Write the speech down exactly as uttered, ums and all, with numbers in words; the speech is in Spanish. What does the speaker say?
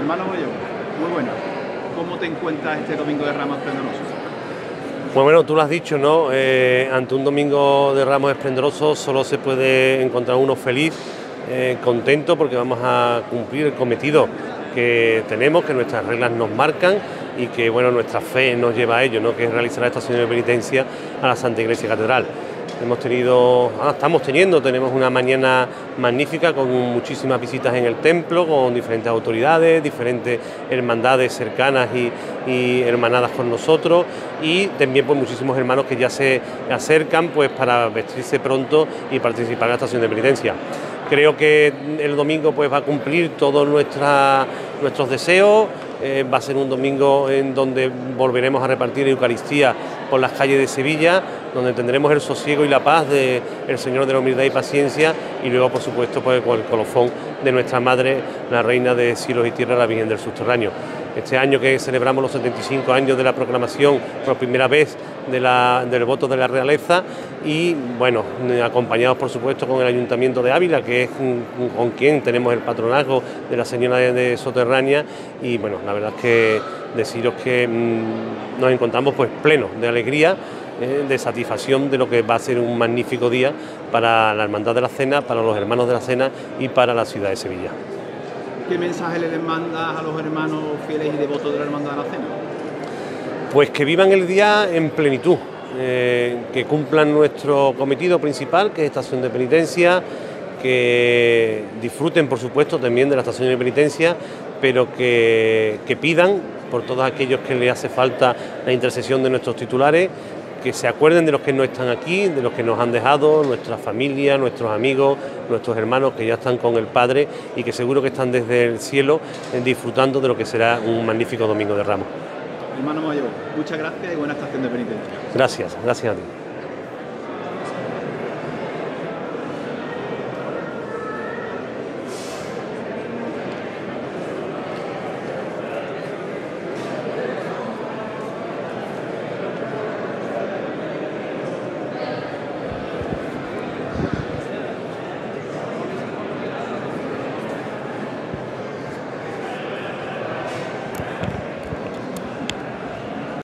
Hermano Mayor, muy bueno. ¿Cómo te encuentras este Domingo de Ramos esplendoroso? Pues bueno, tú lo has dicho, ¿no? Eh, ante un Domingo de Ramos esplendoroso solo se puede encontrar uno feliz, eh, contento, porque vamos a cumplir el cometido que tenemos, que nuestras reglas nos marcan y que bueno, nuestra fe nos lleva a ello, ¿no? Que es realizar la estación de penitencia a la Santa Iglesia Catedral. Hemos tenido, ah, estamos teniendo, tenemos una mañana magnífica con muchísimas visitas en el templo, con diferentes autoridades, diferentes hermandades cercanas y, y hermanadas con nosotros, y también pues muchísimos hermanos que ya se acercan pues para vestirse pronto y participar en la estación de penitencia. Creo que el domingo pues va a cumplir todos nuestra, nuestros deseos. Eh, va a ser un domingo en donde volveremos a repartir Eucaristía por las calles de Sevilla, donde tendremos el sosiego y la paz del Señor de la Humildad y Paciencia, y luego por supuesto pues con el colofón de nuestra Madre, la Reina de Cielos y Tierra, la Virgen del Subterráneo. Este año que celebramos los setenta y cinco años de la proclamación por primera vez de la, del voto de la realeza, y bueno, acompañados por supuesto con el Ayuntamiento de Ávila, que es con quien tenemos el patronazgo de la Señora de, de Soterrania, y bueno, la verdad es que deciros que mmm, nos encontramos pues plenos de alegría, eh, de satisfacción de lo que va a ser un magnífico día para la Hermandad de la Cena, para los hermanos de la Cena y para la ciudad de Sevilla. ¿Qué mensaje le mandas a los hermanos fieles y devotos de la Hermandad de la Cena? Pues que vivan el día en plenitud, eh, que cumplan nuestro cometido principal, que es estación de penitencia, que disfruten por supuesto también de la estación de penitencia, pero que, que pidan por todos aquellos que les hace falta la intercesión de nuestros titulares, que se acuerden de los que no están aquí, de los que nos han dejado, nuestra familia, nuestros amigos, nuestros hermanos que ya están con el Padre y que seguro que están desde el cielo eh, disfrutando de lo que será un magnífico Domingo de Ramos. Hermano Mayor, muchas gracias y buena estación de penitencia. Gracias, gracias a ti.